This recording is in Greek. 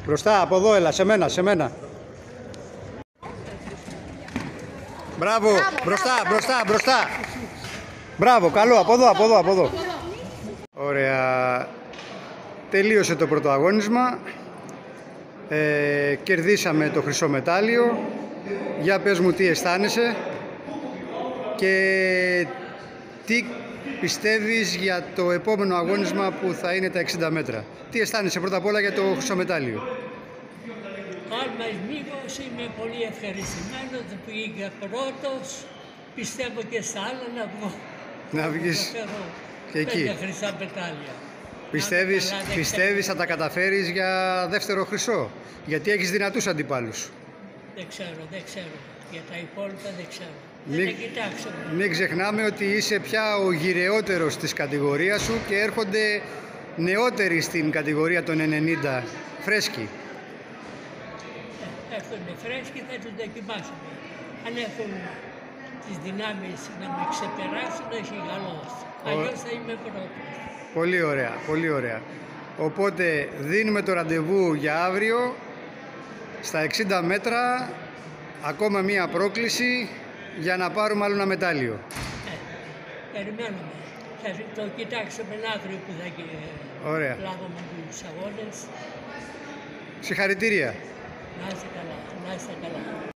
Μπροστά, από εδώ, έλα, σε μένα, σε μένα. Μπράβο, μπροστά. Μπράβο, καλό, από εδώ. Ωραία. Τελείωσε το πρώτο αγώνισμα. Κερδίσαμε το χρυσό μετάλλιο. Για πες μου τι αισθάνεσαι και τι πιστεύεις για το επόμενο αγώνισμα που θα είναι τα 60 μέτρα. Τι αισθάνεσαι πρώτα απ' όλα για το χρυσό μετάλλιο? Μήπως είμαι πολύ ευχαριστημένος που πήγα πρώτος. Πιστεύω και στα άλλα να βγω. Να βγεις και εκεί. 5 χρυσά μετάλλια. Πιστεύεις θα τα καταφέρεις για δεύτερο χρυσό? Γιατί έχεις δυνατούς αντιπάλους. Δεν ξέρω. Για τα υπόλοιπα δεν ξέρω. Δεν τα κοιτάξαμε. Μην ξεχνάμε ότι είσαι πια ο γυρεότερος της κατηγορίας σου και έρχονται νεότεροι στην κατηγορία των 90, φρέσκοι. Έρχονται φρέσκοι, θα τους δοκιμάσουμε. Αν έχουν τις δυνάμεις να με ξεπεράσουν, έχει καλώς. Αλλιώς θα είμαι πρώτος. Πολύ ωραία. Οπότε δίνουμε το ραντεβού για αύριο στα 60 μέτρα, ακόμα μία πρόκληση για να πάρουμε άλλο ένα μετάλλιο. Περιμένουμε. Θα το κοιτάξουμε αύριο που θα λάβουμε τους αγώνες. Συγχαρητήρια. Να είστε καλά.